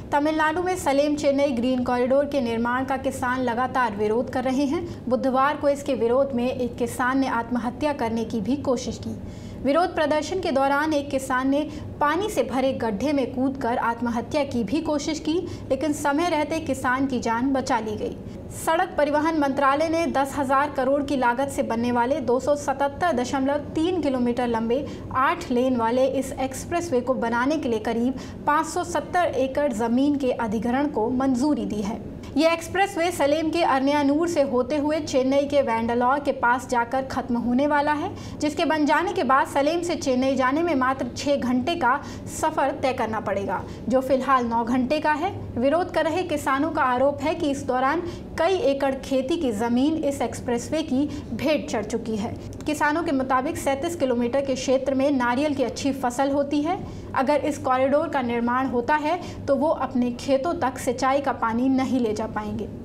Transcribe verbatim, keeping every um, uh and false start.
तमिलनाडु में Salem Chennai green corridor के निर्माण का किसान लगातार विरोध कर रहे हैं। बुधवार को इसके विरोध में एक किसान ने आत्महत्या करने की भी कोशिश की। विरोध प्रदर्शन के दौरान एक किसान ने पानी से भरे गड्ढे में कूदकर आत्महत्या की भी कोशिश की, लेकिन समय रहते किसान की जान बचा ली गई। सड़क परिवहन मंत्रालय ने दस हजार करोड़ की लागत से बनने वाले दो सौ सतहत्तर दशमलव तीन किलोमीटर लंबे आठ लेन वाले इस एक्सप्रेसवे को बनाने के लिए करीब पाँच सौ सत्तर एकड़ जमीन के अधिग्रहण को मंजूरी दी है। यह एक्सप्रेसवे सलेम के अर्नियानूर से होते हुए चेन्नई के वैंडालोर के पास जाकर खत्म होने वाला है, जिसके बन जाने के बाद सलेम से चेन्नई जाने में मात्र छः घंटे का सफ़र तय करना पड़ेगा, जो फिलहाल नौ घंटे का है। विरोध कर रहे किसानों का आरोप है कि इस दौरान कई एकड़ खेती की ज़मीन इस एक्सप्रेसवे की भेंट चढ़ चुकी है। किसानों के मुताबिक सैंतीस किलोमीटर के क्षेत्र में नारियल की अच्छी फसल होती है। अगर इस कॉरिडोर का निर्माण होता है तो वो अपने खेतों तक सिंचाई का पानी नहीं ले जा पाएंगे।